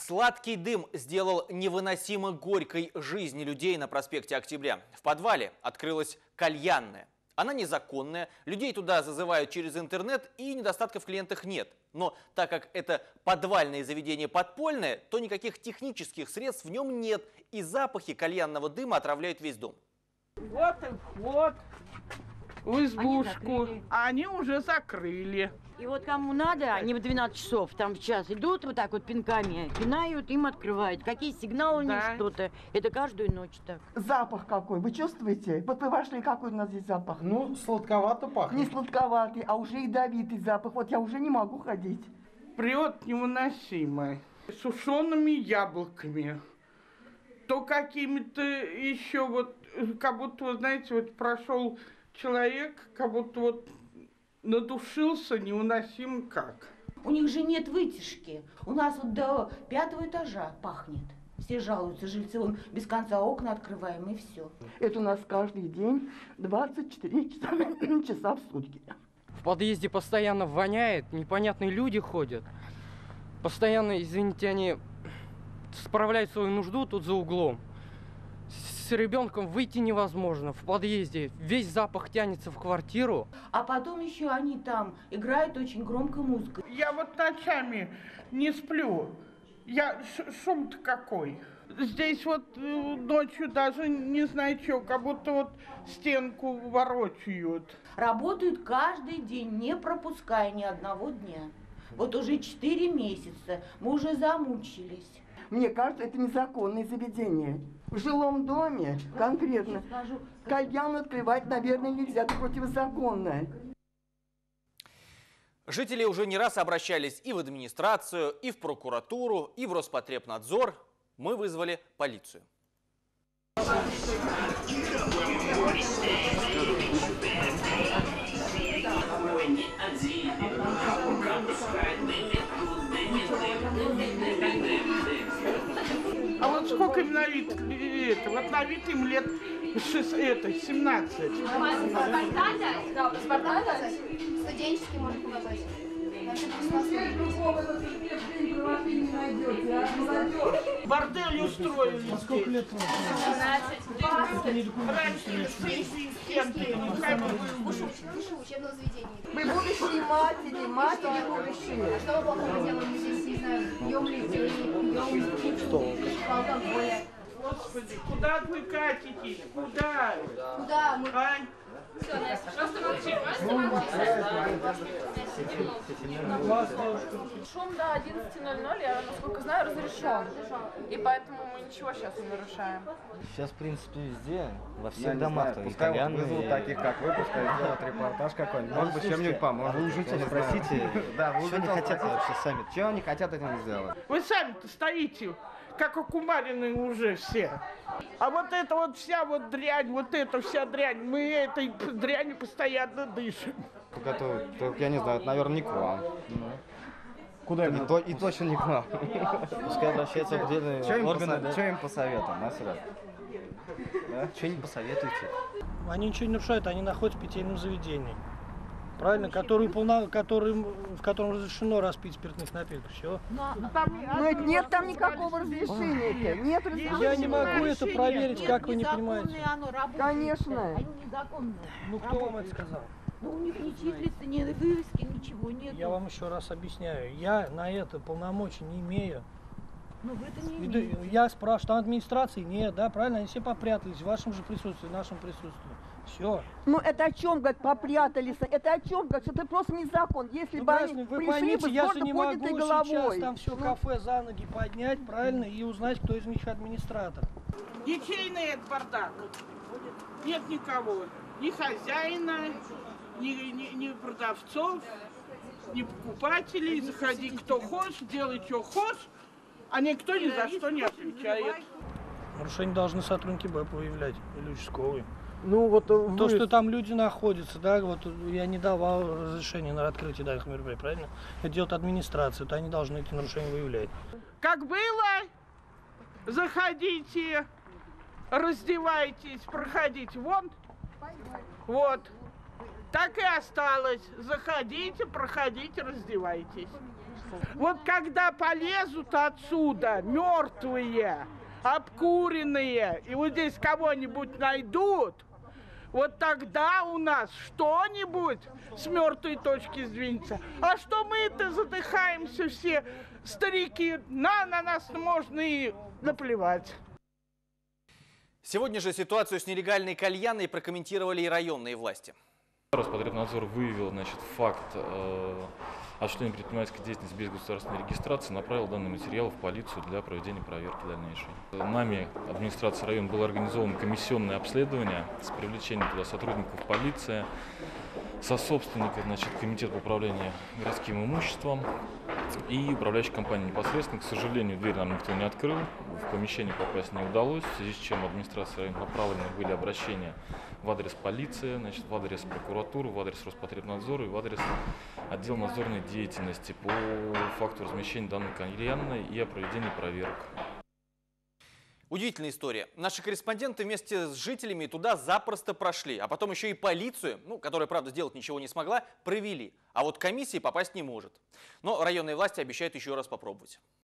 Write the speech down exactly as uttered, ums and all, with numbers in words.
Сладкий дым сделал невыносимо горькой жизни людей на проспекте Октября. В подвале открылась кальянная. Она незаконная, людей туда зазывают через интернет и недостатков в клиентах нет. Но так как это подвальное заведение подпольное, то никаких технических средств в нем нет. И запахи кальянного дыма отравляют весь дом. Вот и вход в избушку. Они, они уже закрыли. И вот кому надо, они в двенадцать часов, там в час идут вот так вот пинками, пинают, им открывают. Какие сигналы у них, Да. что-то. Это каждую ночь так. Запах какой, вы чувствуете? Вот вы вошли, какой у нас здесь запах? Ну, сладковато пахнет. Не сладковатый, а уже ядовитый запах. Вот я уже не могу ходить. Прет невыносимый. Сушеными яблоками. То какими-то еще вот, как будто, вы знаете, вот прошел человек, как будто вот надушился невыносимо как. У них же нет вытяжки. У нас вот до пятого этажа пахнет. Все жалуются, жильцы, вон без конца окна открываем и все. Это у нас каждый день двадцать четыре часа, часа в сутки. В подъезде постоянно воняет, непонятные люди ходят. Постоянно, извините, они справляют свою нужду тут за углом. С ребенком выйти невозможно. В подъезде весь запах тянется в квартиру. А потом еще они там играют очень громко музыку. Я вот ночами не сплю. Я шум-то какой. Здесь вот э, ночью даже не знаю что, как будто вот стенку ворочают. Работают каждый день, не пропуская ни одного дня. Вот уже четыре месяца. Мы уже замучились. Мне кажется, это незаконное заведение. В жилом доме конкретно кальян открывать, наверное, нельзя, это противозаконно. Жители уже не раз обращались и в администрацию, и в прокуратуру, и в Роспотребнадзор. Мы вызвали полицию. А вот сколько им на вид, это, вот на вид им лет шесть, это, семнадцать. Да, паспорта, студенческий можно показать. Бордель устроили. А сколько лет? Раньше шесть стенки. Высшее учебное заведение. Мы будущие матери, матери будущие. Что мы плохого делаем? Мы здесь, не знаю, пьем людей, пьем алкоголя. Господи, куда вы катитесь? Куда? Куда мы? Ань? Все, Настя, просто молчи, Шум до одиннадцати ноль-ноль, я, насколько знаю, разрешен. И поэтому мы ничего сейчас не нарушаем. Сейчас, в принципе, везде, во всех Я домах. не знаю, пускай вот вызовут и... таких, как вы, пускай сделают репортаж какой-нибудь. Может быть, чем-нибудь поможет. Вы у жителей Я не знаю. спросите, Да, вы что они жителей хотят спросите. вообще сами. Чего они хотят этим сделать? Вы сами-то стоите, как окумаренные уже все. А вот эта вот вся вот дрянь, вот эта вся дрянь, мы этой дрянью постоянно дышим. Только, это, только я не знаю, это, наверное, не к вам. Куда И, им? то, и точно не к нам. Пускай обращаются в отдельные Что им, органы. посо- Да? что им посоветуем, Насрат? Что не посоветуете? Они ничего не нарушают, они находятся в питейном заведении. Правильно? Который, полна, который, в котором разрешено распить спиртных напитков. Все. Но это нет там никакого разрешения. Нет разрешения. Я не могу это проверить, как вы не понимаете. Оно работает. Конечно. Они незаконные. Ну кто вам это сказал? Ну, у них ни числится, ни вывески, ничего нет. Я вам еще раз объясняю. Я на это полномочий не имею. Ну, вы это не И имеете. да- Я спрашиваю, там администрации нет, да, правильно? Они все попрятались в вашем же присутствии, в нашем присутствии. Все. Ну это о чем, говорит, попрятались? Это о чем, говорит, что это просто незакон. Если Ну, бы правильно, они вы пришли поймите, бы с я же гордо не поднятой могу головой. сейчас там все Ну, кафе за ноги поднять, правильно, и узнать, кто из них администратор. Ничейный этот бардак. Нет никого. Ни хозяина, ни, ни, ни продавцов, ни покупателей. Заходи кто хочешь, делай что хочешь, а никто ни за что не отвечает. Нарушение должны сотрудники БЭП выявлять или участковые. Ну вот вы... То, что там люди находятся, да, вот я не давал разрешения на открытие данных мероприятий, правильно? Это делает администрация, то они должны эти нарушения выявлять. Как было, заходите, раздевайтесь, проходите вон. Вот. Так и осталось. Заходите, проходите, раздевайтесь. Вот когда полезут отсюда мертвые, обкуренные, и вот здесь кого-нибудь найдут, вот тогда у нас что-нибудь с мертвой точки сдвинется. А что мы-то задыхаемся все, старики, на, на нас можно и наплевать. Сегодня же ситуацию с нелегальной кальянной прокомментировали и районные власти. Роспотребнадзор выявил, значит, факт э, осуществления предпринимательской деятельности без государственной регистрации, направил данный материал в полицию для проведения проверки дальнейшей. Нами, администрацией района, было организовано комиссионное обследование с привлечением туда сотрудников полиции, со собственника, значит, комитет по управлению городским имуществом и управляющей компании непосредственно. К сожалению, дверь нам никто не открыл, в помещение попасть не удалось, в связи с чем администрация района направлены были обращения в адрес полиции, значит, в адрес прокуратуры, в адрес Роспотребнадзора и в адрес отдела надзорной деятельности по факту размещения данной кальянной и о проведении проверок. Удивительная история. Наши корреспонденты вместе с жителями туда запросто прошли, а потом еще и полицию, ну, которая, правда, сделать ничего не смогла, провели. А вот комиссии попасть не может. Но районные власти обещают еще раз попробовать.